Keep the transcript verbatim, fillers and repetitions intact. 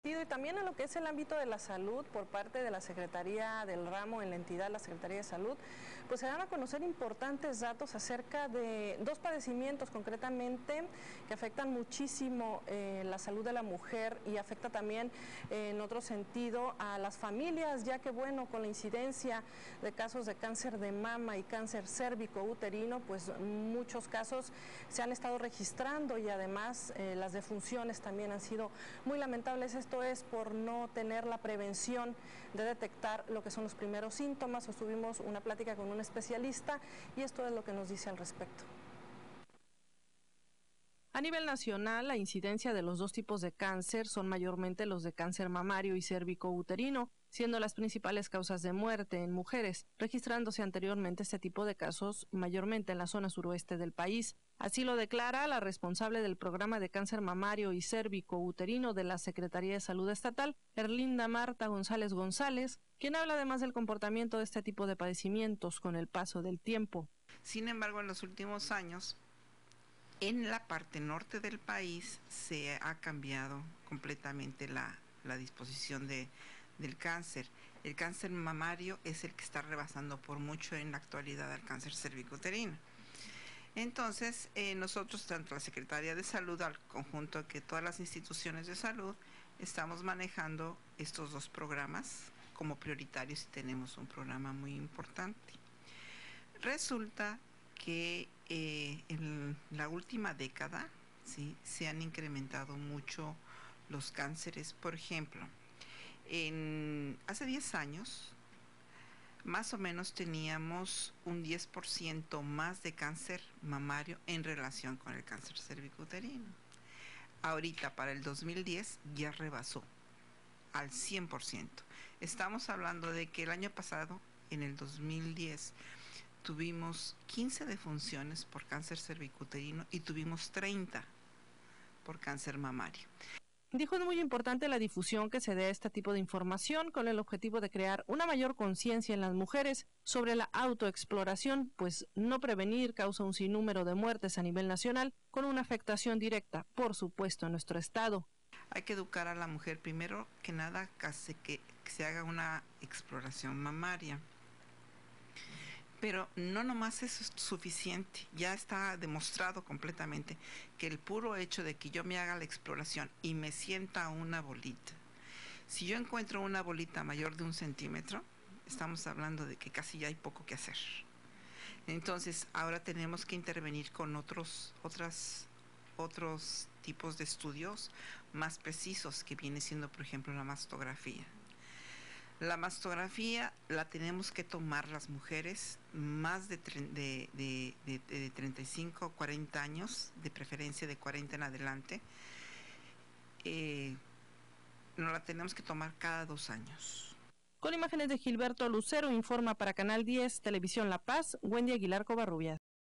Y también en lo que es el ámbito de la salud, por parte de la Secretaría del Ramo en la entidad, la Secretaría de Salud, pues se dan a conocer importantes datos acerca de dos padecimientos concretamente que afectan muchísimo eh, la salud de la mujer y afecta también eh, en otro sentido a las familias, ya que bueno, con la incidencia de casos de cáncer de mama y cáncer cérvico-uterino, pues muchos casos se han estado registrando y además eh, las defunciones también han sido muy lamentables. Esto es por no tener la prevención de detectar lo que son los primeros síntomas. Tuvimos una plática con un especialista y esto es lo que nos dice al respecto. A nivel nacional, la incidencia de los dos tipos de cáncer son mayormente los de cáncer mamario y cérvico-uterino, siendo las principales causas de muerte en mujeres, registrándose anteriormente este tipo de casos mayormente en la zona suroeste del país. Así lo declara la responsable del programa de cáncer mamario y cérvico-uterino de la Secretaría de Salud Estatal, Erlinda Marta González González, quien habla además del comportamiento de este tipo de padecimientos con el paso del tiempo. Sin embargo, en los últimos años, en la parte norte del país se ha cambiado completamente la, la disposición de, del cáncer. El cáncer mamario es el que está rebasando por mucho en la actualidad al cáncer cervicuterino. Entonces, eh, nosotros, tanto la Secretaría de Salud, al conjunto que todas las instituciones de salud, estamos manejando estos dos programas como prioritarios y tenemos un programa muy importante. Resulta que eh, en la última década, ¿sí?, se han incrementado mucho los cánceres. Por ejemplo, en, hace diez años, más o menos teníamos un diez por ciento más de cáncer mamario en relación con el cáncer cervicuterino. Ahorita, para el dos mil diez, ya rebasó al cien por ciento. Estamos hablando de que el año pasado, en el dos mil diez, tuvimos quince defunciones por cáncer cervicuterino y tuvimos treinta por cáncer mamario. Dijo, es muy importante la difusión que se dé a este tipo de información con el objetivo de crear una mayor conciencia en las mujeres sobre la autoexploración, pues no prevenir causa un sinnúmero de muertes a nivel nacional con una afectación directa, por supuesto, en nuestro estado. Hay que educar a la mujer primero que nada que, que se haga una exploración mamaria. Pero no nomás eso es suficiente, ya está demostrado completamente que el puro hecho de que yo me haga la exploración y me sienta una bolita, si yo encuentro una bolita mayor de un centímetro, estamos hablando de que casi ya hay poco que hacer. Entonces ahora tenemos que intervenir con otros, otras, otros tipos de estudios más precisos, que viene siendo, por ejemplo, la mastografía. La mastografía la tenemos que tomar las mujeres más de, de, de, de, de treinta y cinco o cuarenta años, de preferencia de cuarenta en adelante. Eh, nos la tenemos que tomar cada dos años. Con imágenes de Gilberto Lucero, informa para Canal diez, Televisión La Paz, Wendy Aguilar Covarrubias.